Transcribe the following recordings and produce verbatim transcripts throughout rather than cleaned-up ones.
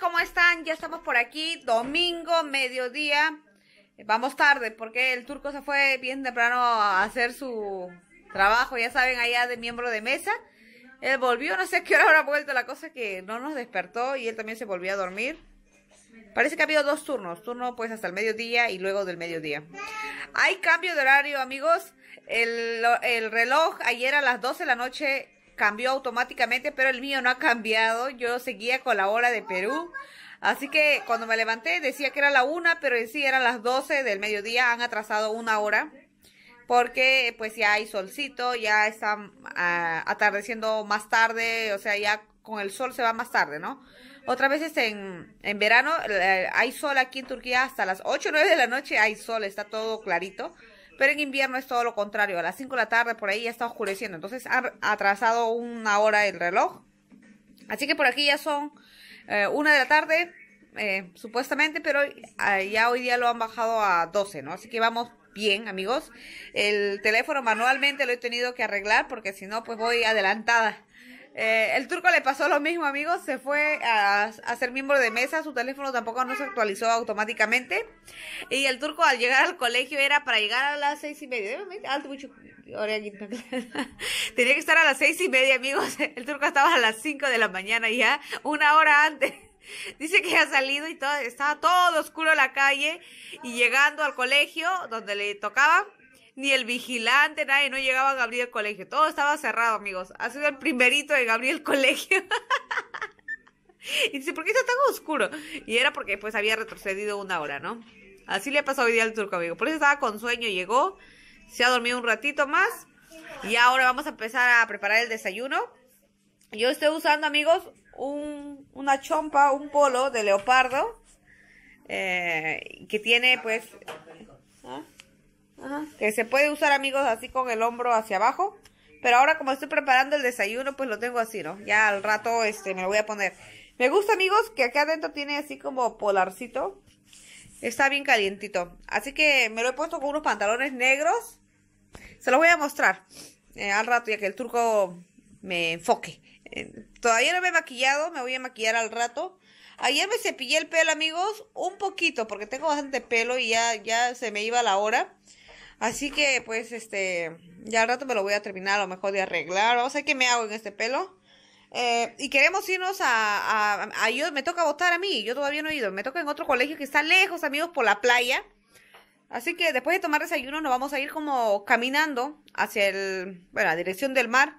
¿cómo están? Ya estamos por aquí, domingo, mediodía. Vamos tarde porque el turco se fue bien temprano a hacer su trabajo, ya saben, allá de miembro de mesa. Él volvió, no sé a qué hora habrá vuelto, la cosa es que no nos despertó y él también se volvió a dormir. Parece que ha habido dos turnos, turno pues hasta el mediodía y luego del mediodía. Hay cambio de horario, amigos. El, el reloj ayer a las doce de la noche cambió automáticamente, pero el mío no ha cambiado. Yo seguía con la hora de Perú. Así que cuando me levanté decía que era la una, pero en sí eran las doce del mediodía. Han atrasado una hora. Porque pues ya hay solcito, ya está uh, atardeciendo más tarde. O sea, ya con el sol se va más tarde, ¿no? Otras veces en, en verano eh, hay sol aquí en Turquía hasta las ocho o nueve de la noche. Hay sol, está todo clarito. Pero en invierno es todo lo contrario. A las cinco de la tarde por ahí ya está oscureciendo. Entonces ha atrasado una hora el reloj. Así que por aquí ya son eh, una de la tarde, eh, supuestamente. Pero eh, ya hoy día lo han bajado a doce, ¿no? Así que vamos bien, amigos. El teléfono manualmente lo he tenido que arreglar porque si no, pues voy adelantada. Eh, el turco le pasó lo mismo, amigos. Se fue a, a ser miembro de mesa. Su teléfono tampoco no se actualizó automáticamente. Y el turco al llegar al colegio era para llegar a las seis y media. Tenía que estar a las seis y media, amigos. El turco estaba a las cinco de la mañana ya, una hora antes. Dice que ha salido y todo, estaba todo oscuro la calle. Y llegando al colegio donde le tocaba, ni el vigilante, nadie, no llegaban a abrir el colegio. Todo estaba cerrado, amigos. Ha sido el primerito en abrir el colegio. Y dice, ¿por qué está tan oscuro? Y era porque pues había retrocedido una hora, ¿no? Así le pasó hoy día al turco, amigo. Por eso estaba con sueño, llegó, se ha dormido un ratito más. Y ahora vamos a empezar a preparar el desayuno. Yo estoy usando, amigos, un, una chompa, un polo de leopardo. Eh, que tiene pues... ¿ah? Ajá, que se puede usar, amigos, así con el hombro hacia abajo. Pero ahora como estoy preparando el desayuno, pues lo tengo así, ¿no? Ya al rato este me lo voy a poner. Me gusta, amigos, que acá adentro tiene así como polarcito. Está bien calientito. Así que me lo he puesto con unos pantalones negros. Se los voy a mostrar eh, al rato, ya que el turco me enfoque. Eh, todavía no me he maquillado, me voy a maquillar al rato. Ayer me cepillé el pelo, amigos, un poquito, porque tengo bastante pelo y ya, ya se me iba la hora. Así que, pues, este, ya al rato me lo voy a terminar a lo mejor de arreglar. Vamos a ver qué me hago en este pelo. Eh, y queremos irnos a, a, a, a... Yo, me toca votar a mí, yo todavía no he ido. Me toca en otro colegio que está lejos, amigos, por la playa. Así que después de tomar desayuno nos vamos a ir como caminando hacia el, bueno, la dirección del mar.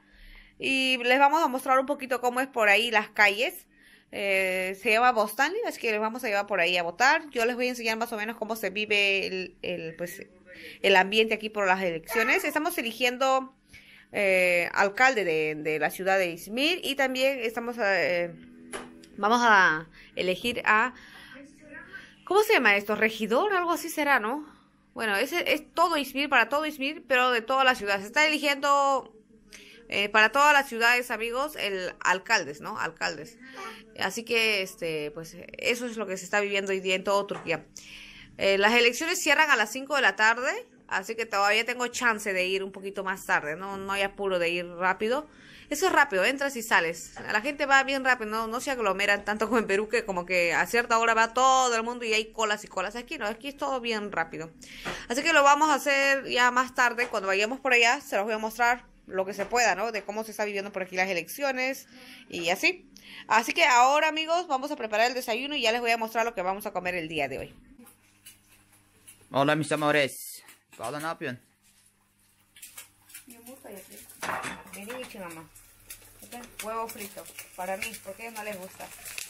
Y les vamos a mostrar un poquito cómo es por ahí las calles. Eh, se llama Bostanli, así que les vamos a llevar por ahí a votar. Yo les voy a enseñar más o menos cómo se vive el, el pues... el ambiente aquí por las elecciones. Estamos eligiendo eh, alcalde de, de la ciudad de Izmir y también estamos eh, vamos a elegir a, ¿cómo se llama esto? Regidor, algo así será, ¿no? Bueno, ese es todo Izmir, para todo Izmir, pero de toda la ciudad. Se está eligiendo eh, para todas las ciudades, amigos, el alcaldes, ¿no? Alcaldes. Así que, este, pues, eso es lo que se está viviendo hoy día en todo Turquía. Eh, las elecciones cierran a las cinco de la tarde, así que todavía tengo chance de ir un poquito más tarde, no, no hay apuro de ir rápido. Eso es rápido, entras y sales. La gente va bien rápido, no, no se aglomeran tanto como en Perú, que como que a cierta hora va todo el mundo y hay colas y colas. Aquí no, aquí es todo bien rápido. Así que lo vamos a hacer ya más tarde, cuando vayamos por allá, se los voy a mostrar lo que se pueda, ¿no? De cómo se está viviendo por aquí las elecciones y así. Así que ahora, amigos, vamos a preparar el desayuno y ya les voy a mostrar lo que vamos a comer el día de hoy. Hola, mis amores. Paula, ne yapıyorsun? Yumurta yapayım. Benim için ama. Bakın, huevo frito. Para mí, porque a ellos no les gusta.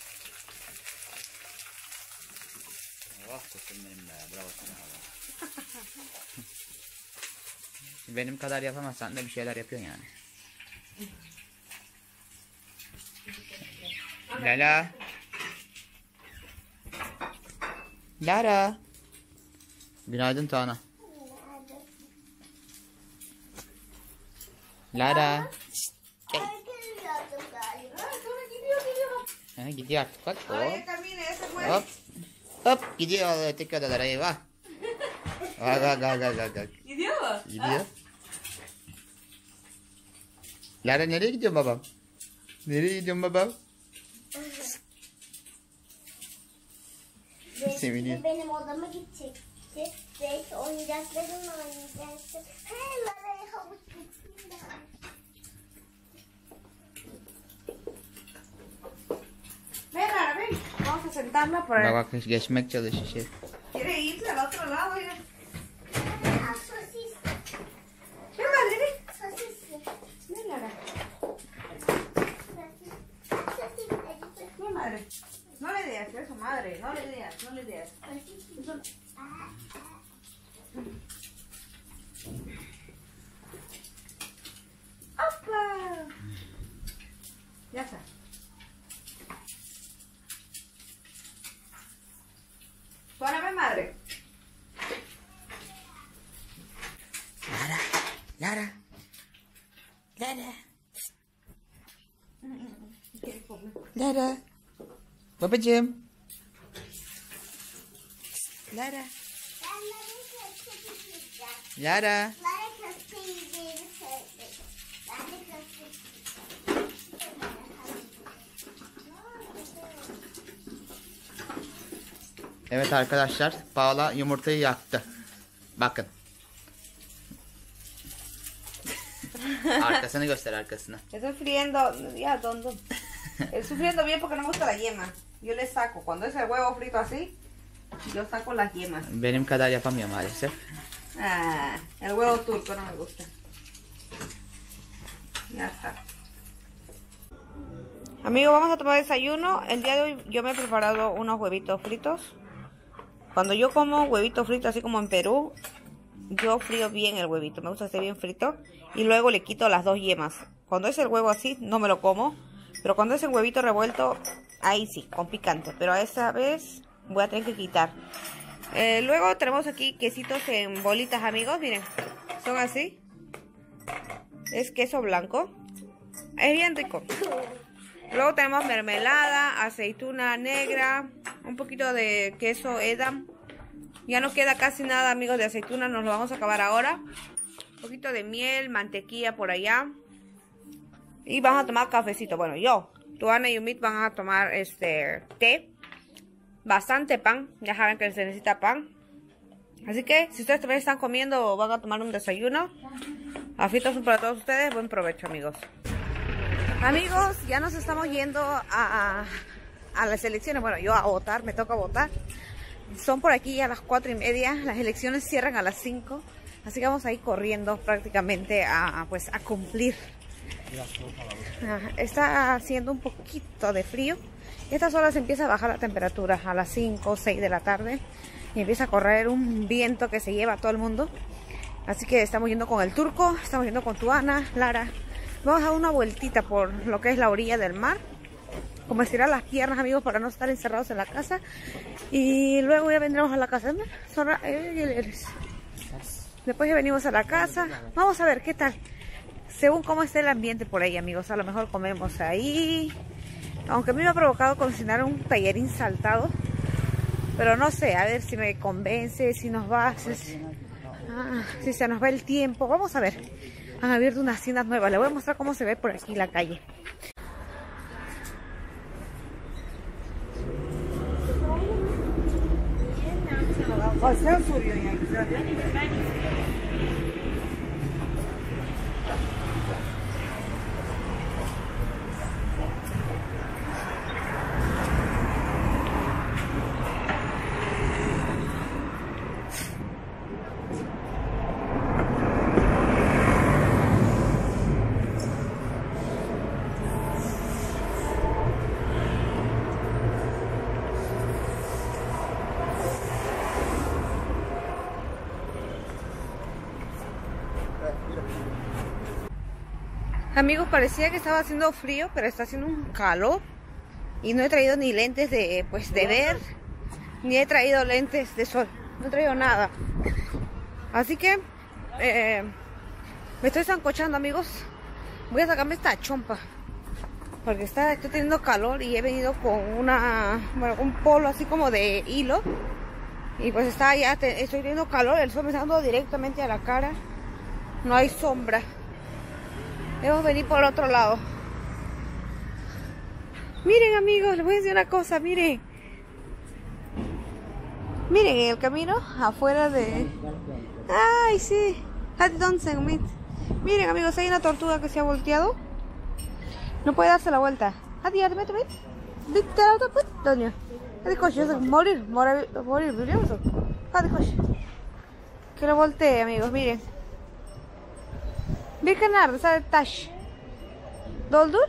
Oh, kızım benim be. Bravo sana. Benim kadar yapamazsan da bir şeyler yapıyorsun yani. Lala. Lara. Günaydın Tuana. Lara. Gel. Ha, gidiyor artık bak. Hop. Hop. Hop gidiyor öteki odalara, eyvah. Bak bak bak bak bak. Gidiyor mu? Gidiyor. Lara nereye gidiyorsun babam? Nereye gidiyorsun babam? Sí, ve, benim odama gidecekti ve oyuncaklarımla oynayacaktı. Hemen havuç gitsinler. Ven, Lara, ven. Vamos a sentarla por ahí. Bak bak geçmek çalışıyor. ¿Quiere irse al otro lado? Oiga. Ah, sosis. Ven, madre, ven. Sosis. Ven, Lara. Sosis. Sosis. Ven, madre. No le digas eso, madre. No le digas, no le digas. Sosis. ¡Opa! Ya está. Tuana, ven, madre. Lara, Lara, Lara, Lara, babacığım, Lara, Lara. Lara köfte yiyeceğini söyledi. Ben de köfte Evet arkadaşlar, Paola yumurtayı yaktı. Bakın. Arkasını göster, arkasını. Estoy friendo, ya dondum. Estoy sufriendo bien porque no me gusta la yema. Yo le saco, cuando es el huevo frito así, yo saco las yemas. Benim kadar yapamıyor maalesef. Ah, el huevo turco no me gusta. Ya está. Amigos, vamos a tomar desayuno. El día de hoy yo me he preparado unos huevitos fritos. Cuando yo como huevito frito, así como en Perú, yo frío bien el huevito. Me gusta que esté bien frito. Y luego le quito las dos yemas. Cuando es el huevo así, no me lo como. Pero cuando es el huevito revuelto, ahí sí, con picante. Pero a esa vez voy a tener que quitar. Eh, luego tenemos aquí quesitos en bolitas, amigos. Miren, son así. Es queso blanco. Es bien rico. Luego tenemos mermelada, aceituna negra, un poquito de queso Edam. Ya no queda casi nada, amigos, de aceituna. Nos lo vamos a acabar ahora. Un poquito de miel, mantequilla por allá. Y vamos a tomar cafecito. Bueno, yo, Tuana y Umit van a tomar este té. Bastante pan. Ya saben que se necesita pan. Así que si ustedes también están comiendo o van a tomar un desayuno, afitos para todos ustedes. Buen provecho, amigos. Amigos, ya nos estamos yendo a, a, a las elecciones. Bueno, yo a votar, me toca votar. Son por aquí a las cuatro y media. Las elecciones cierran a las cinco. Así que vamos a ir corriendo prácticamente a, pues, a cumplir. Está haciendo un poquito de frío. Y a estas horas empieza a bajar la temperatura a las cinco o seis de la tarde. Y empieza a correr un viento que se lleva a todo el mundo. Así que estamos yendo con el turco, estamos yendo con Tuana, Lara. Vamos a dar una vueltita por lo que es la orilla del mar. Como estirar las piernas, amigos, para no estar encerrados en la casa. Y luego ya vendremos a la casa. Después ya venimos a la casa. Vamos a ver qué tal. Según cómo esté el ambiente por ahí, amigos. A lo mejor comemos ahí. Aunque a mí me ha provocado cocinar un tallarín saltado. Pero no sé, a ver si me convence, si nos va, si, ah, si se nos va el tiempo. Vamos a ver. Han abierto unas tiendas nuevas. Les voy a mostrar cómo se ve por aquí la calle. Amigos, parecía que estaba haciendo frío, pero está haciendo un calor. Y no he traído ni lentes de, pues, de ver, ni he traído lentes de sol. No he traído nada. Así que eh, me estoy zancochando, amigos. Voy a sacarme esta chompa, porque está, estoy teniendo calor y he venido con una, bueno, un polo así como de hilo. Y pues está ya, te, estoy teniendo calor, el sol me está dando directamente a la cara. No hay sombra. Debemos venir por otro lado. Miren, amigos, les voy a decir una cosa, miren. Miren, en el camino afuera de... ¡Ay, sí! Miren, amigos, hay una tortuga que se ha volteado. No puede darse la vuelta. Morir, morir, morir, que lo voltee, amigos, miren. Bir kenar, sadece taş. Doldur.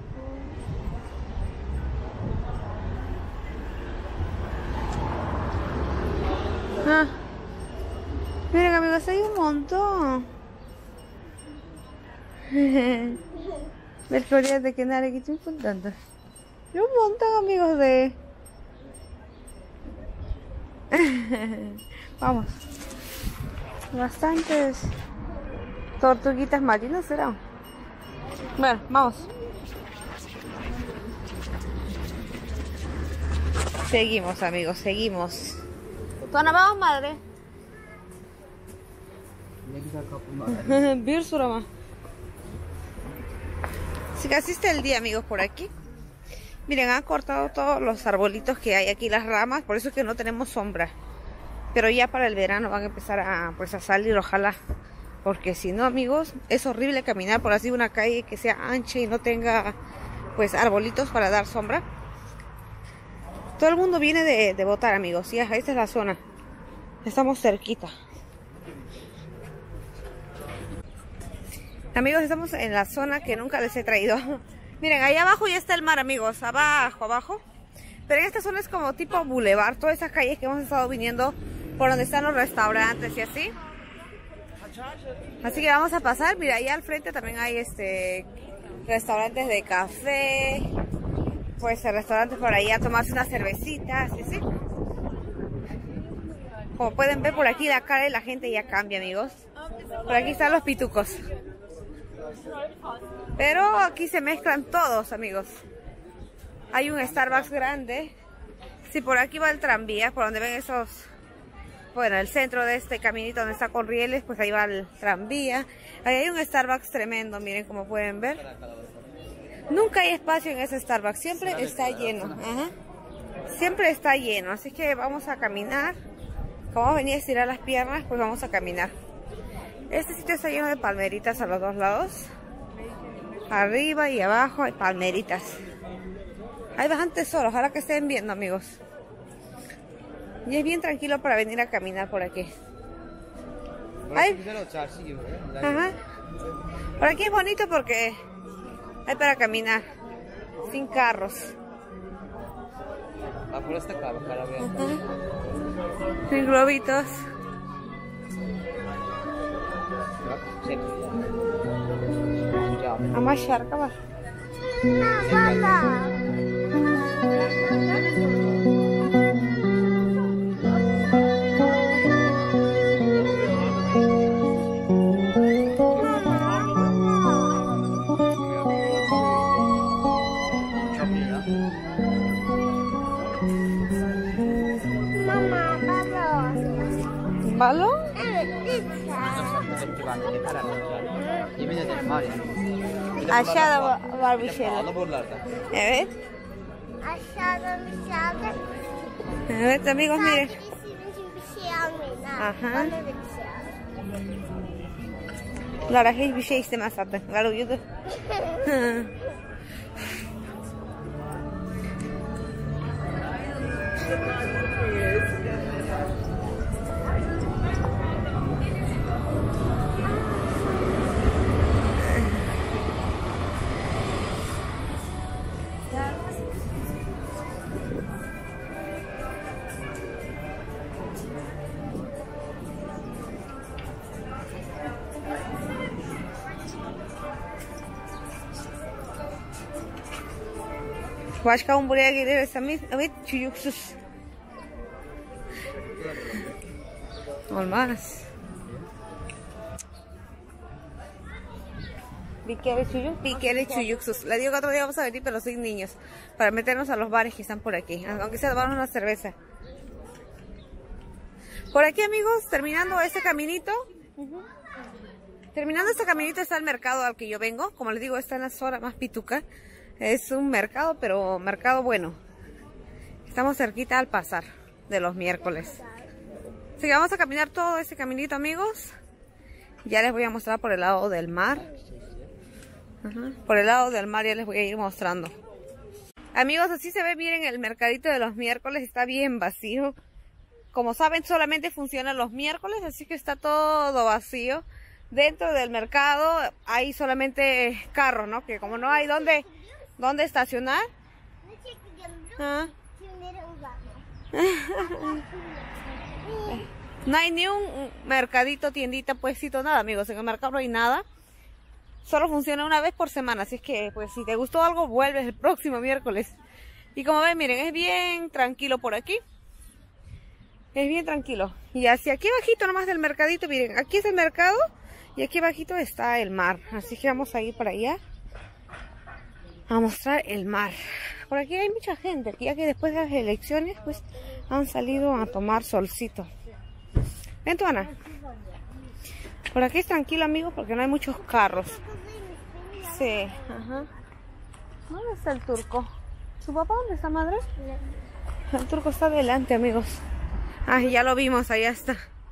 Ah. Miren, amigos, hay un montón. Ver de kenar aquí estoy contando. Hay un montón, amigos, de... Vamos. Bastantes tortuguitas marinas serán. Bueno, vamos. Seguimos, amigos, seguimos. ¿Dónde vamos, madre? Bir surama. Así que así está el día, amigos, por aquí. Miren, han cortado todos los arbolitos que hay aquí, las ramas, por eso es que no tenemos sombra. Pero ya para el verano van a empezar a, pues, a salir, ojalá. Porque si no, amigos, es horrible caminar por así una calle que sea ancha y no tenga, pues, arbolitos para dar sombra. Todo el mundo viene de, de votar, amigos. Y esta es la zona. Estamos cerquita. Amigos, estamos en la zona que nunca les he traído. Miren, ahí abajo ya está el mar, amigos. Abajo, abajo. Pero en esta zona es como tipo bulevar. Todas esas calles que hemos estado viniendo por donde están los restaurantes y así. Así que vamos a pasar. Mira, ahí al frente también hay este restaurantes de café. Pues restaurantes por ahí a tomarse unas cervecitas, ¿sí? ¿sí? Como pueden ver por aquí la cara de la gente ya cambia, amigos. Por aquí están los pitucos. Pero aquí se mezclan todos, amigos. Hay un Starbucks grande. Si por aquí va el tranvía, por donde ven esos... Bueno, el centro de este caminito donde está con rieles, pues ahí va el tranvía. Ahí hay un Starbucks tremendo, miren como pueden ver. Nunca hay espacio en ese Starbucks, siempre está lleno. Ajá. Siempre está lleno, así que vamos a caminar. Como venía a estirar las piernas, pues vamos a caminar. Este sitio está lleno de palmeritas a los dos lados. Arriba y abajo hay palmeritas. Hay bastante sol, ojalá que estén viendo, amigos. Y es bien tranquilo para venir a caminar por aquí. Ay. Ajá. Por aquí es bonito porque hay para caminar, sin carros. Sin globitos. Amasyar ka ba? Balon? Aşağıda var, var bir şeyler. Evet. Aşağıda bir şey aldık. Evet amigos, miren. Bizim için bir şey almayın ha. Aha. Bana da bir şey alın. Lara hiçbir şey istemez zaten. Lara uyudu. Başkan buraya gelirse evet çocuksus. Olmaz. Bir kere çocuk, bir kere çocuksuz. Le digo que otro día vamos a venir, pero sin niños, para meternos a los bares que están por aquí, aunque sea tomarnos una cerveza. Por aquí, amigos, terminando este caminito. Uh-huh. Terminando este caminito está el mercado al que yo vengo. Como les digo, está en la zona más pituca. Es un mercado, pero mercado bueno. Estamos cerquita al pasar. de los miércoles. Así que vamos a caminar todo ese caminito, amigos. Ya les voy a mostrar por el lado del mar. Ajá. Por el lado del mar ya les voy a ir mostrando. Amigos, así se ve, miren, el mercadito de los miércoles está bien vacío. Como saben, solamente funciona los miércoles, así que está todo vacío. Dentro del mercado hay solamente carros, ¿no? Que como no hay dónde, dónde estacionar. ¿Ah? No hay ni un mercadito, tiendita, puestito, nada, amigos. En el mercado no hay nada. Solo funciona una vez por semana. Así es que, pues, si te gustó algo, vuelves el próximo miércoles. Y como ven, miren, es bien tranquilo por aquí. Es bien tranquilo. Y hacia aquí bajito nomás del mercadito, miren, aquí es el mercado. Y aquí bajito está el mar. Así que vamos a ir para allá a mostrar el mar. Por aquí hay mucha gente. Aquí, ya que después de las elecciones, pues, han salido a tomar solcito. Ven tú, Ana. Por aquí es tranquilo, amigos, porque no hay muchos carros. Sí, ajá. ¿Dónde está el turco? ¿Su papá dónde está, madre? El turco está adelante, amigos. Ah, ya lo vimos, allá está.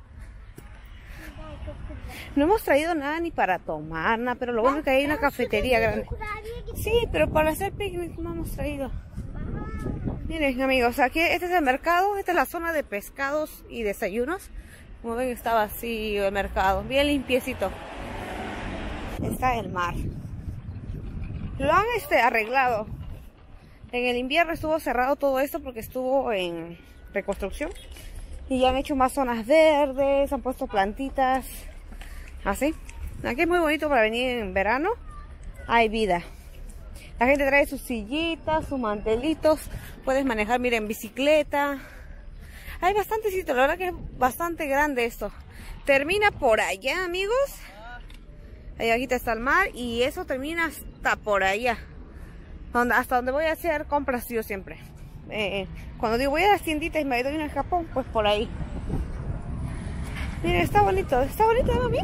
No hemos traído nada ni para tomar, nada, pero lo bueno es que hay una cafetería grande. Sí, pero para hacer picnic no hemos traído. Miren, amigos, aquí este es el mercado, esta es la zona de pescados y desayunos. Como ven, está vacío el mercado, bien limpiecito. Está el mar. Lo han este, arreglado. En el invierno estuvo cerrado todo esto porque estuvo en reconstrucción. Y ya han hecho más zonas verdes, han puesto plantitas. Así. Aquí es muy bonito para venir en verano. Hay vida. La gente trae sus sillitas, sus mantelitos. Puedes manejar, miren, bicicleta. Hay bastante sitio, la verdad que es bastante grande esto. Termina por allá, amigos. Ahí aquí está el mar y eso termina hasta por allá. Donde, hasta donde voy a hacer compras yo siempre. Eh, cuando digo voy a las tienditas y me doy en Japón, pues por ahí. Miren, está bonito. ¿Está bonito, mami?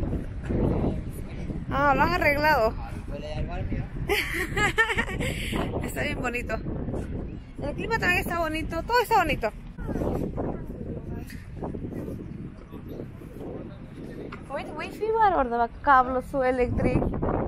Ah, lo han arreglado. Está bien bonito. El clima también está bonito. Todo está bonito. Wifi baru orada bak kablo su elektrik.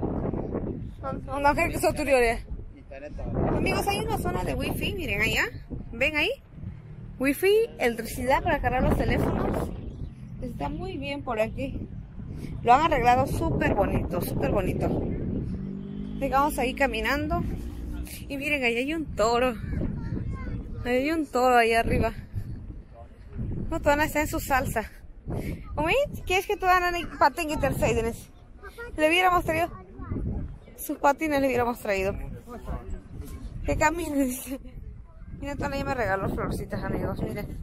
No creo que eso. Amigos, hay una zona de wifi, miren allá. ¿Ven ahí? Wifi, electricidad para cargar los teléfonos. Está muy bien por aquí. Lo han arreglado súper bonito, súper bonito. Vamos ahí caminando. Y miren, ahí hay un toro. Ahí hay un toro ahí arriba. No, Tuana está en su salsa. Umi, ¿quieres que Tuana paten y terceidines? Le hubiéramos traído sus patines, le hubiéramos traído. Que camine, dice. Mira, Tuana ya me regaló florcitas, amigos, miren.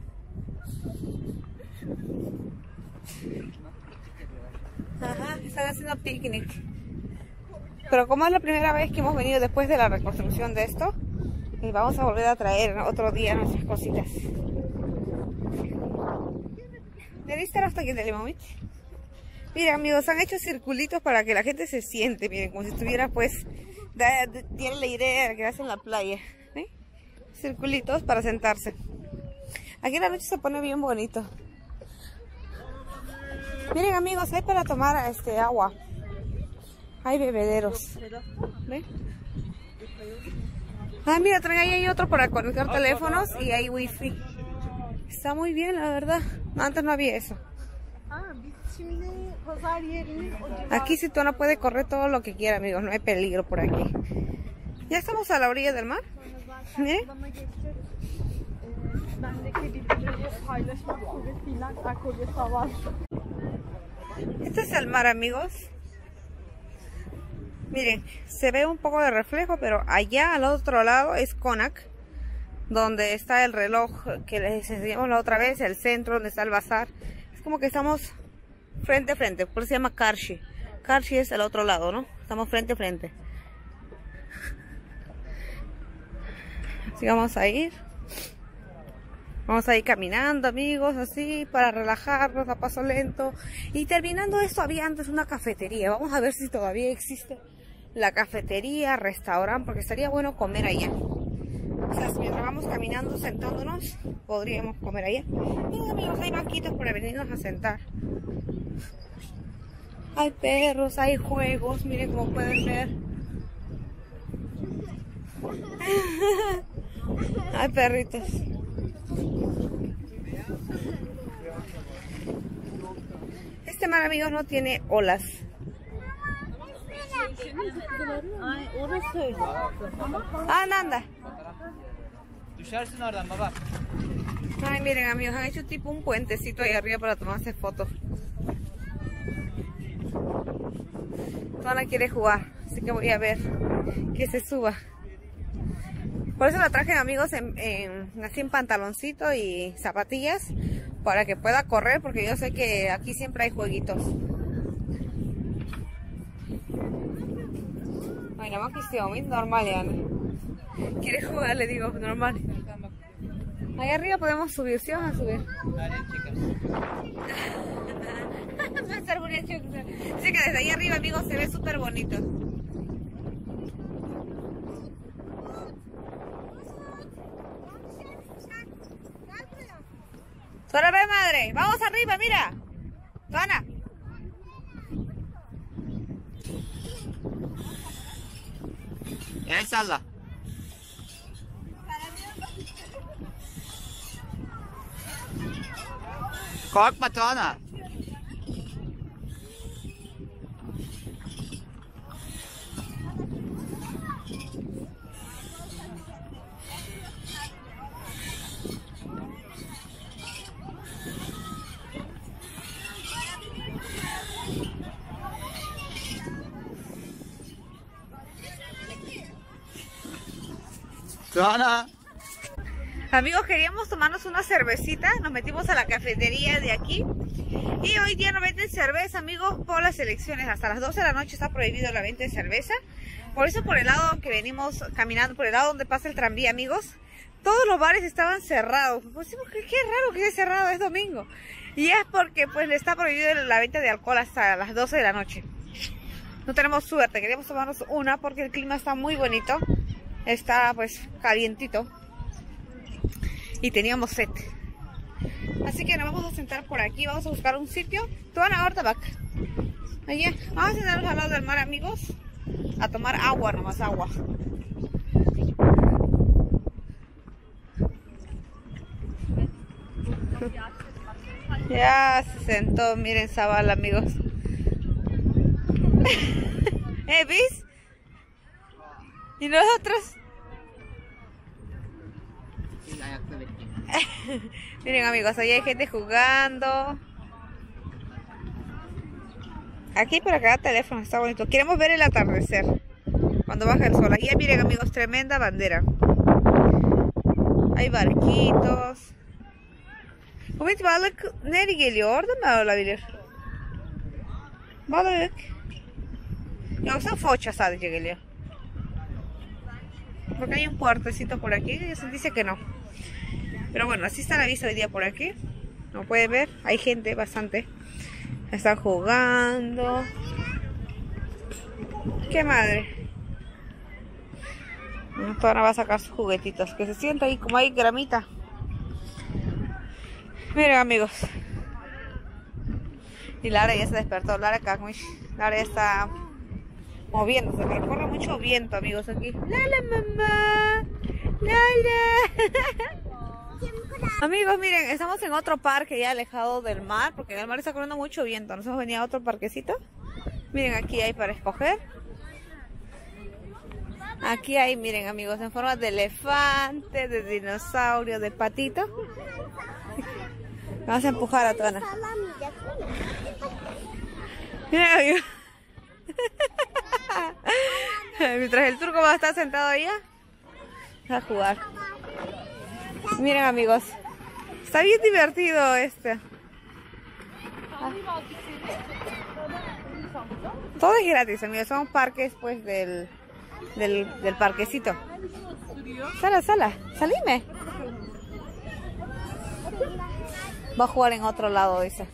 Ajá, están haciendo picnic. Pero como es la primera vez que hemos venido después de la reconstrucción de esto, y vamos a volver a traer otro día nuestras cositas. ¿Le diste hasta aquí del momento? Miren, amigos, han hecho circulitos para que la gente se siente, miren, como si estuviera, pues, tiene la idea de quedarse en la playa. ¿Eh? Circulitos para sentarse. Aquí la noche se pone bien bonito. Miren, amigos, hay para tomar este agua. Hay bebederos. ¿Ven? Ah, mira, también ahí hay otro para conectar teléfonos y hay wifi. Está muy bien, la verdad. Antes no había eso. Aquí si tú no puedes correr todo lo que quiera, amigos. No hay peligro por aquí. Ya estamos a la orilla del mar. ¿Eh? Este es el mar, amigos. Miren, se ve un poco de reflejo, pero allá al otro lado es Konak, donde está el reloj que les enseñamos la otra vez, el centro donde está el bazar. Es como que estamos frente a frente, por eso se llama Karshi. Karshi es el otro lado, ¿no? Estamos frente a frente. Así vamos a ir. Vamos a ir caminando, amigos, así, para relajarnos a paso lento. Y terminando esto, había antes una cafetería. Vamos a ver si todavía existe la cafetería, restaurante, porque estaría bueno comer allá. O sea, si mientras vamos caminando, sentándonos, podríamos comer allá. Miren, amigos, hay banquitos para venirnos a sentar. Hay perros, hay juegos, miren como pueden ver. Hay perritos. Este mar, amigos, no tiene olas. Anda, anda. Ay, miren, amigos, han hecho tipo un puentecito ahí arriba para tomarse fotos. Tuana quiere jugar, así que voy a ver que se suba. Por eso la traje, amigos, en, en, así en pantaloncito y zapatillas, para que pueda correr, porque yo sé que aquí siempre hay jueguitos. Ay, nada más que sea muy normal, ya. ¿Quiere jugar? Le digo, normal. Ahí arriba podemos subir, ¿sí vamos a subir? Dice que desde ahí arriba, amigos, se ve súper bonito. Tuana, ve, madre, vamos arriba, mira. Tuana. Inşallah. Korkma Tuana. Tuana. Amigos, queríamos tomarnos una cervecita, nos metimos a la cafetería de aquí y hoy día no venden cerveza, amigos, por las elecciones. Hasta las doce de la noche está prohibido la venta de cerveza. Por eso, por el lado que venimos caminando, por el lado donde pasa el tranvía, amigos, todos los bares estaban cerrados. Pues qué, qué raro que esté cerrado, es domingo. Y es porque pues le está prohibido la venta de alcohol hasta las doce de la noche. No tenemos suerte, queríamos tomarnos una porque el clima está muy bonito. Está pues calientito y teníamos sed, así que nos vamos a sentar por aquí. Vamos a buscar un sitio. Tuana, ahorita vaca. Allá, vamos a sentarnos al lado del mar, amigos, a tomar agua, nomás agua. Ya se sentó, miren Zabal, amigos. ¿Eh, vis? ¿Y nosotros? Miren, amigos, allá hay gente jugando. Aquí para cada teléfono está bonito. Queremos ver el atardecer cuando baja el sol. Aquí miren, amigos, tremenda bandera. Hay barquitos. Hoe weet welk? Nee, die geliyor. Orada mı olabilir? Balık. Yoksa foça sadece geliyor. Porque hay un puertecito por aquí. Y se dice que no. Pero bueno, así está la vista hoy día por aquí. Como pueden ver, hay gente bastante. Están jugando. ¡Qué madre! Tuana va a sacar sus juguetitos. Que se sienta ahí como hay gramita. Miren, amigos. Y Lara ya se despertó. Lara Kakmish. Lara ya está moviéndose. Pero corre mucho viento, amigos, aquí. ¡Lala, mamá! ¡Lala! Amigos, miren, estamos en otro parque ya alejado del mar, porque en el mar está corriendo mucho viento. Nos hemos venido a otro parquecito. Miren, aquí hay para escoger. Aquí hay, miren, amigos, en forma de elefante, de dinosaurio, de patito. Vamos a empujar a Tuana. Miren, amigos. Mientras el turco va a estar sentado allá, va a jugar. Miren, amigos, está bien divertido este. Ah. Todo es gratis, amigos. Son parques pues del, del, del parquecito. Sala, sala, salime. Va a jugar en otro lado, dice.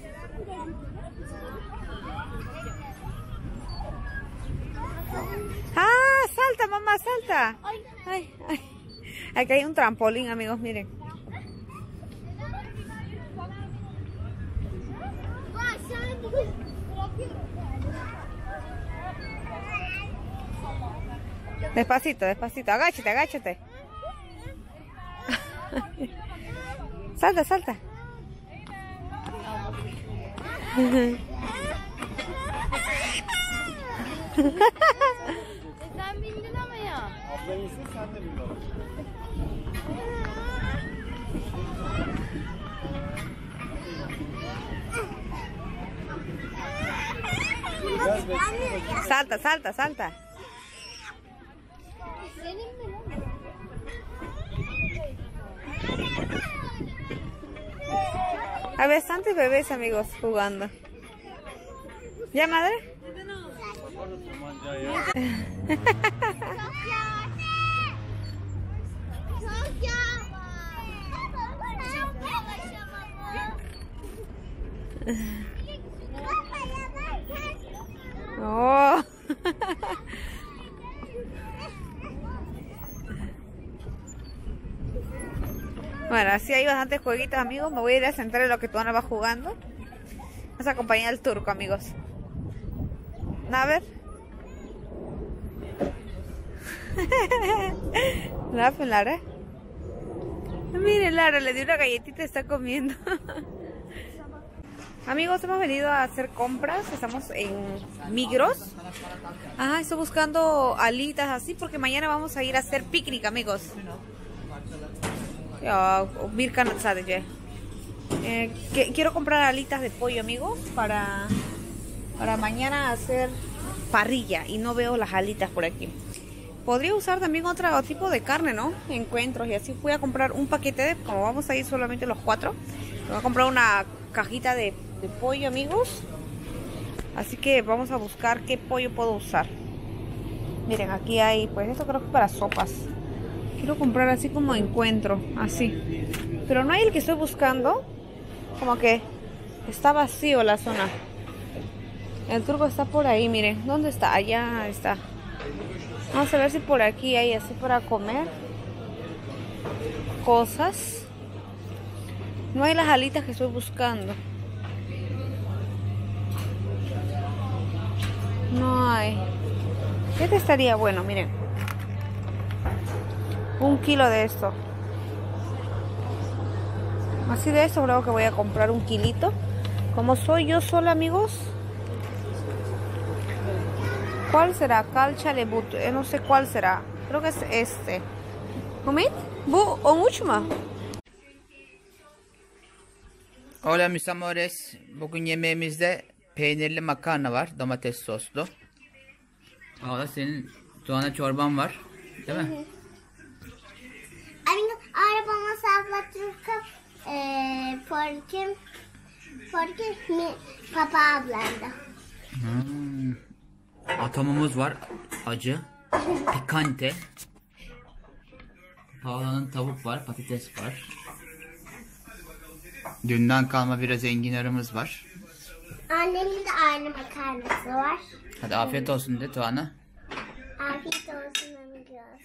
Ah, salta, mamá, salta. Ay, ay. Aquí hay un trampolín, amigos, miren. Despacito, despacito. Agáchate, agáchate. Salta, salta. Sen bindin ama ya. Abla insin sen de bin baba. Biraz bekle. Salta, salta, salta. Senin mi lan? Hay bastantes bebés, amigos, jugando. ¿Ya, madre? Oh. Bueno, así hay bastantes jueguitos, amigos. Me voy a ir a centrar en lo que Tuana va jugando. Vamos a acompañar al turco, amigos. A ver. Laugh, Lara. Miren, Lara, le di una galletita y está comiendo. Amigos, hemos venido a hacer compras. Estamos en Migros. Ah, estoy buscando alitas así porque mañana vamos a ir a hacer picnic, amigos. Ya, Birkan sadece. Eh, que, quiero comprar alitas de pollo, amigos, para, para mañana hacer parrilla. Y no veo las alitas por aquí. Podría usar también otro tipo de carne, ¿no? Encuentros y así. Voy a comprar un paquete de... Como vamos a ir solamente los cuatro. Voy a comprar una cajita de, de pollo, amigos. Así que vamos a buscar qué pollo puedo usar. Miren, aquí hay... Pues esto creo que es para sopas. Quiero comprar así como encuentro, así. Pero no hay el que estoy buscando. Como que está vacío la zona. El turco está por ahí, miren. ¿Dónde está? Allá está. Vamos a ver si por aquí hay así para comer cosas. No hay las alitas que estoy buscando. No hay. Este estaría bueno, miren. Un kilo de esto. Así de esto creo que voy a comprar un kilito. Como soy yo sola, amigos. ¿Cuál será? Calcha lebut. Eh, no sé cuál será. Creo que es este. Umit? Bu o mucho más. Hola mis amores. Bugün yemeğimizde peynirli makarna var. Domates soslu. Valla senin Tuana çorban var. Değil mi? Amigos, ahora vamos a platicar eh, porque, porque mi papá hablando. Hmm. Atomumuz var. Acı. Pikante. Paola'nın tavuk var. Patates var. Dünden kalma biraz enginarımız var. Annemin de aynı makarnası var. Hadi afiyet olsun de Tuana. Afiyet olsun amigos.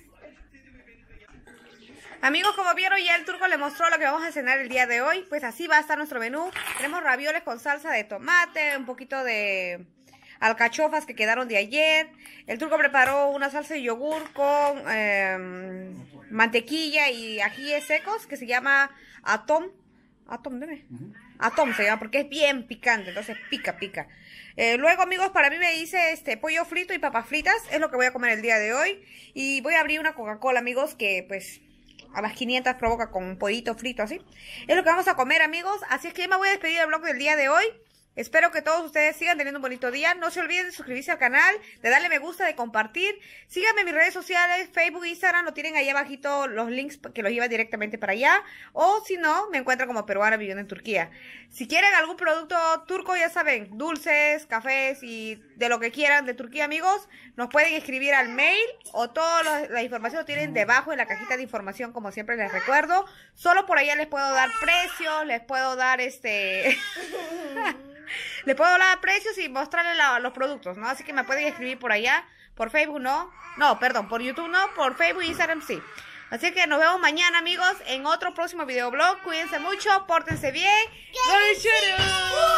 Amigos, como vieron, ya el turco le mostró lo que vamos a cenar el día de hoy. Pues así va a estar nuestro menú. Tenemos ravioles con salsa de tomate, un poquito de alcachofas que quedaron de ayer. El turco preparó una salsa de yogur con eh, mantequilla y ajíes secos que se llama atom. Atom, dime. Uh-huh. Atom se llama porque es bien picante, entonces pica, pica. Eh, luego, amigos, para mí me hice este pollo frito y papas fritas. Es lo que voy a comer el día de hoy. Y voy a abrir una Coca-Cola, amigos, que pues a las quinientas provoca con un pollito frito así. Es lo que vamos a comer, amigos. Así es que yo me voy a despedir del vlog del día de hoy. Espero que todos ustedes sigan teniendo un bonito día. No se olviden de suscribirse al canal, de darle me gusta, de compartir. Síganme en mis redes sociales, Facebook, Instagram. Lo tienen ahí abajito los links que los llevan directamente para allá. O si no, me encuentran como peruana viviendo en Turquía. Si quieren algún producto turco, ya saben, dulces, cafés y de lo que quieran de Turquía, amigos, nos pueden escribir al mail o toda la, la información lo tienen debajo en la cajita de información, como siempre les recuerdo. Solo por allá les puedo dar precios, les puedo dar este... Le puedo hablar de precios y mostrarle la, los productos, ¿no? Así que me pueden escribir por allá, por Facebook no, no, perdón, por YouTube no, por Facebook y Instagram sí. Así que nos vemos mañana, amigos, en otro próximo videoblog. Cuídense mucho, pórtense bien. ¡Gol, churro!